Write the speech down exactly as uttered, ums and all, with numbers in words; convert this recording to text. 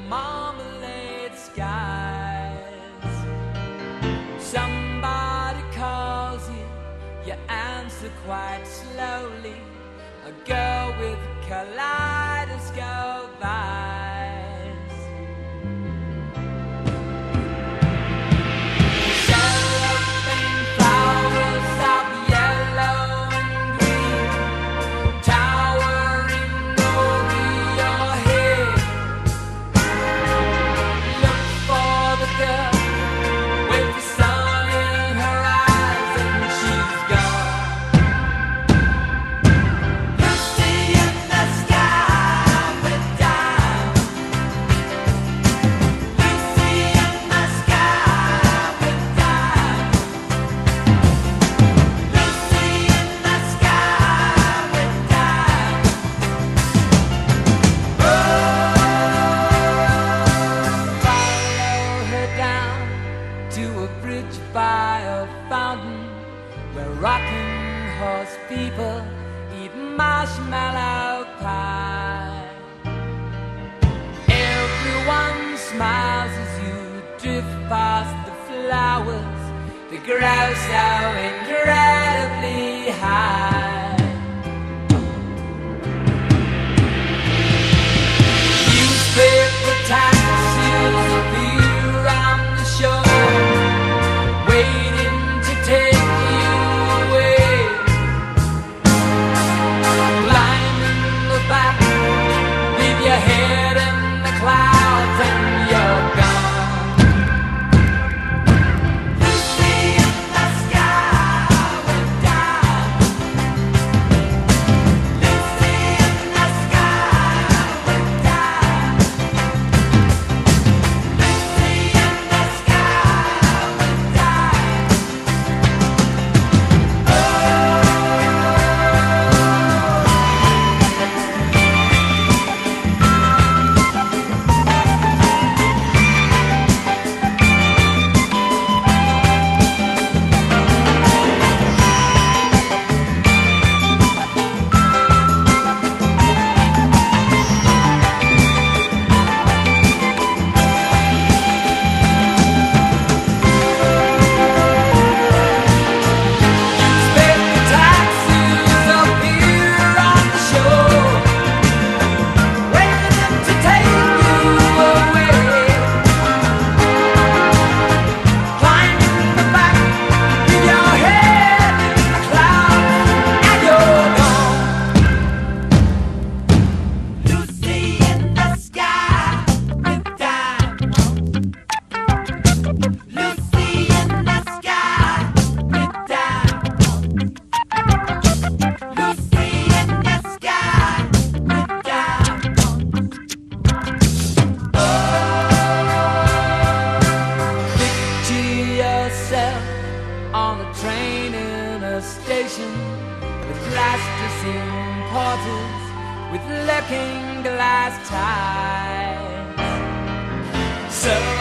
marmalade skies. Somebody calls you, you answer quite slowly. A girl with kaleidoscope eyes. Cellophane flowers of yellow and green, towering over your head. Look for the girl with the sun in her eyes, and she's gone. Lucy in the sky with diamonds. Lucy in the sky with diamonds. Lucy in the sky with diamonds. Oh, follow her down to a bridge by a fountain where rocking horse people eat marshmallow pie. Everyone smiles as you drift past the flowers that grow so incredibly high. Newspaper taxis appear on the shore, waiting to take you away. Climb in the back, leave your head in the clouds, and you're gone. Lucy in the sky with diamonds. Lucy in the sky with diamonds. Lucy in the sky with diamonds. Newspaper taxis appear on the shore, waiting to take you away. Climb in the back, leave your head in the clouds, and you're gone. Lucy in the sky with diamonds. Lucy in the sky with diamonds. Lucy in the sky with diamonds. Picture yourself on a train in a station with plasticine porters with looking glass ties. So